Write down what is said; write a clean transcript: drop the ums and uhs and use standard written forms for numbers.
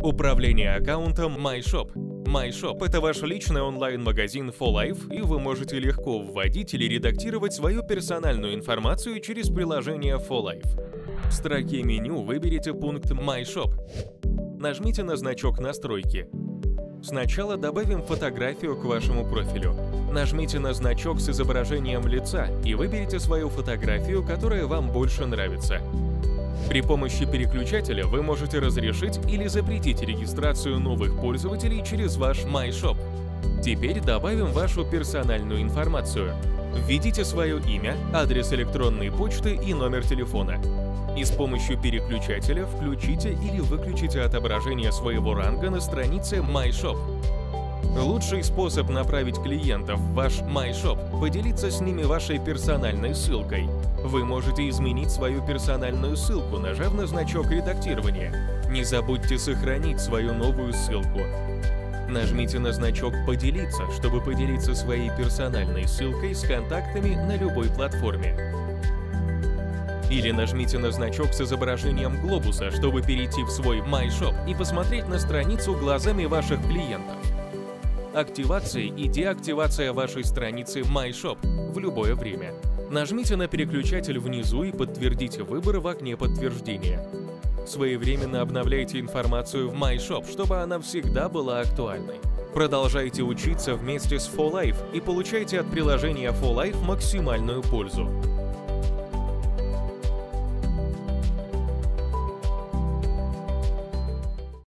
Управление аккаунтом MyShop. MyShop — это ваш личный онлайн-магазин for Life, и вы можете легко вводить или редактировать свою персональную информацию через приложение for Life. В строке меню выберите пункт MyShop. Нажмите на значок «Настройки». Сначала добавим фотографию к вашему профилю. Нажмите на значок с изображением лица и выберите свою фотографию, которая вам больше нравится. При помощи переключателя вы можете разрешить или запретить регистрацию новых пользователей через ваш MyShop. Теперь добавим вашу персональную информацию. Введите свое имя, адрес электронной почты и номер телефона. И с помощью переключателя включите или выключите отображение своего ранга на странице MyShop. Лучший способ направить клиентов в ваш MyShop — поделиться с ними вашей персональной ссылкой. Вы можете изменить свою персональную ссылку, нажав на значок редактирования. Не забудьте сохранить свою новую ссылку. Нажмите на значок «Поделиться», чтобы поделиться своей персональной ссылкой с контактами на любой платформе. Или нажмите на значок с изображением глобуса, чтобы перейти в свой MyShop и посмотреть на страницу глазами ваших клиентов. Активация и деактивация вашей страницы MyShop в любое время. Нажмите на переключатель внизу и подтвердите выбор в окне подтверждения. Своевременно обновляйте информацию в MyShop, чтобы она всегда была актуальной. Продолжайте учиться вместе с for Life и получайте от приложения for Life максимальную пользу.